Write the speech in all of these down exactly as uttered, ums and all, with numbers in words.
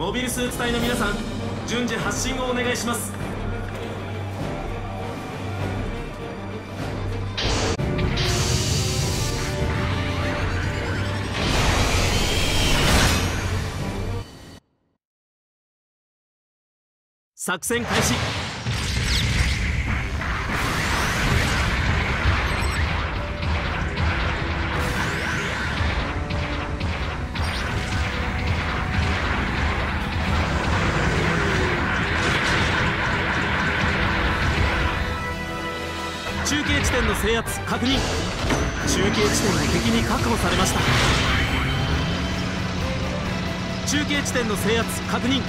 モビルスーツ隊の皆さん、順次発進をお願いします。作戦開始。中継地点の制圧確認。中継地点の敵に確保されました。中継地点の制圧確認。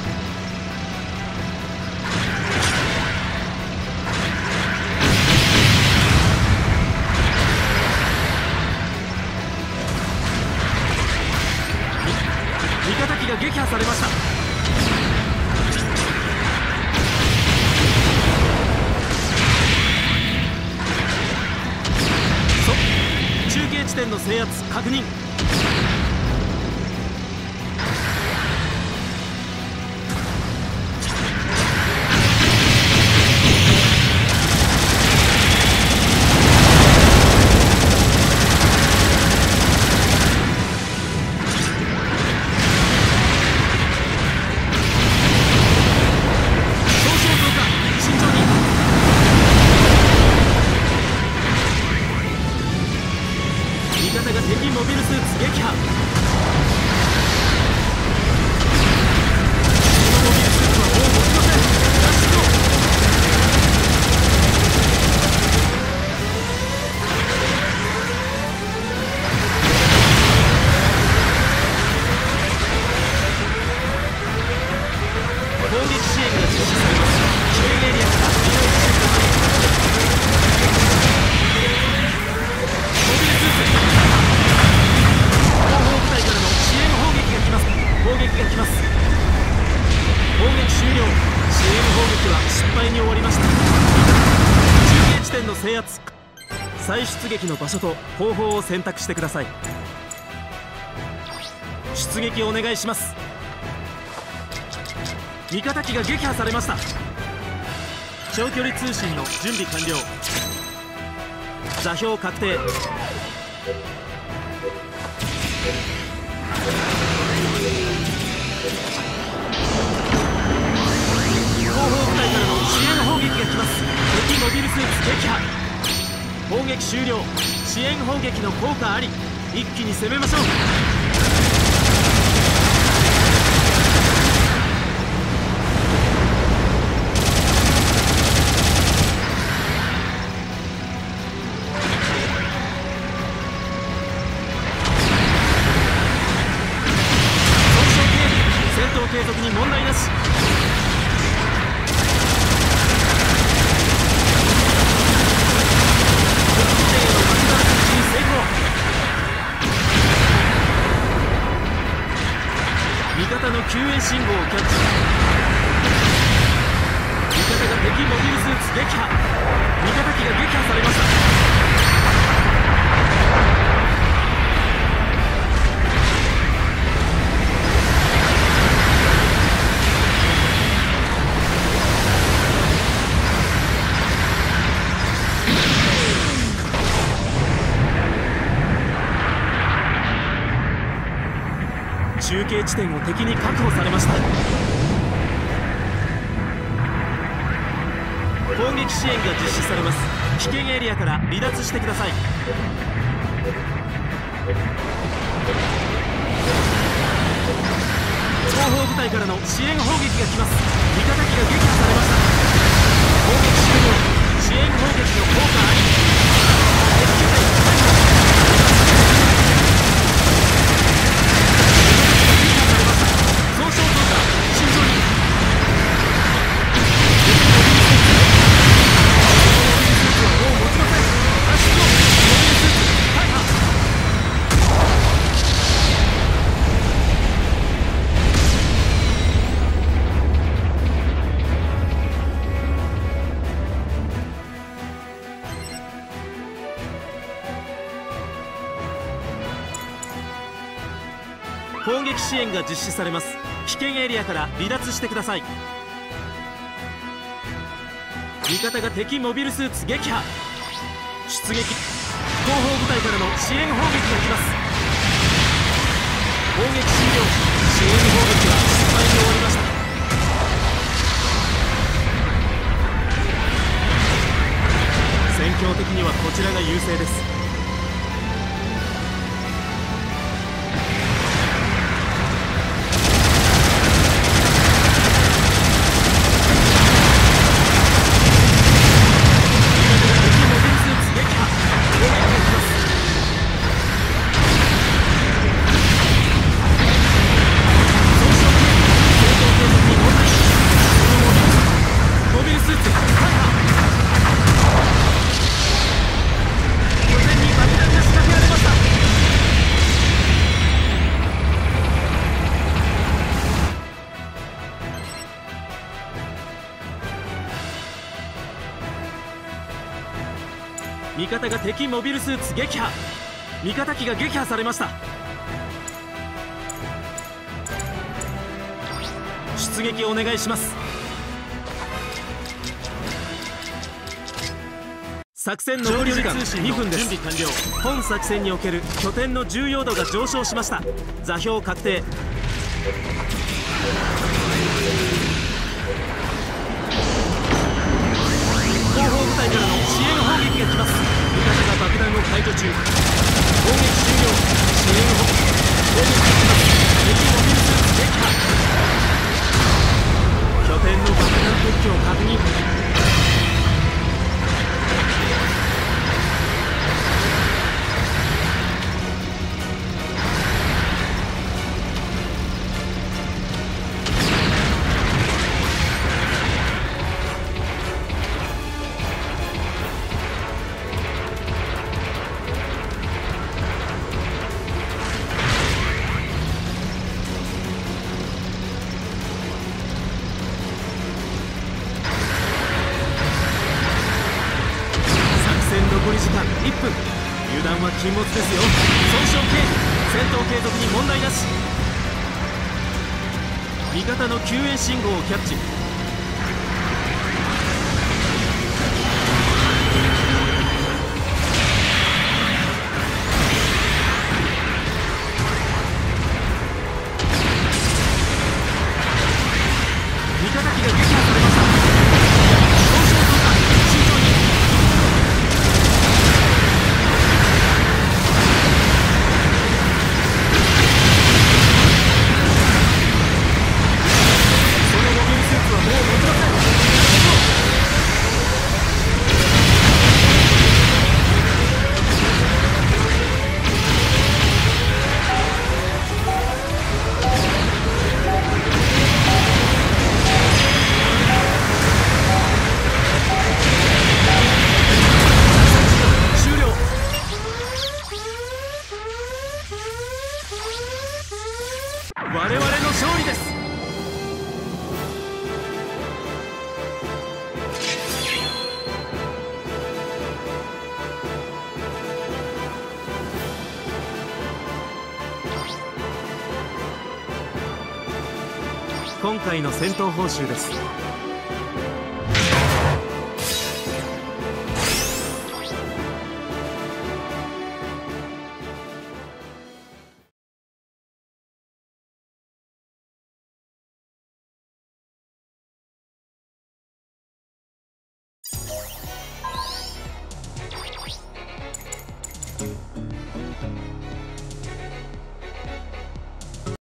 味方機が撃破されました。中継地点の制圧確認。味方が敵モビルスーツ撃破。このモビルスーツはもう持ちません。脱出を。攻撃支援が実施されます。危険エリアから離脱してください。モビルスーツ攻撃が来ます。攻撃終了。支援砲撃は失敗に終わりました。中継地点の制圧。再出撃の場所と方法を選択してください。出撃をお願いします。味方機が撃破されました。長距離通信の準備完了。座標確定。後方部隊からの支援砲撃が来ます。敵モビルスーツ撃破。砲撃終了。支援砲撃の効果あり。一気に攻めましょう。継続に問題なし。味方の救援信号をキャッチ。味方が敵モビルスーツ撃破。味方機が撃破されました。中継地点を敵に確保されました。攻撃支援が実施されます。危険エリアから離脱してください。後方部隊からの支援砲撃が来ます。味方機が撃破されました。攻撃終了。支援砲撃の効果あり。敵機体攻撃支援が実施されます。 危険エリアから離脱してください。味方が敵モビルスーツ撃破。出撃。後方部隊からの支援砲撃が来ます。砲撃終了。支援砲撃は失敗に終わりました。戦況的にはこちらが優勢です。味方が敵モビルスーツ撃破。味方機が撃破されました。出撃お願いします。作戦残り時間にふんです。本作戦における拠点の重要度が上昇しました。座標確定。後方部隊からの支援砲撃が来ます。味方が爆弾を解除中。砲撃終了。支援砲撃。砲撃が来ます。敵モビルスーツ撃破。拠点の爆弾撤去を確認。残り時間いっぷん。油断は禁物ですよ。損傷軽微。戦闘継続に問題なし。味方の救援信号をキャッチ。味方機が撃破されました。損傷増加。慎重に。我々の勝利です。今回の戦闘報酬です。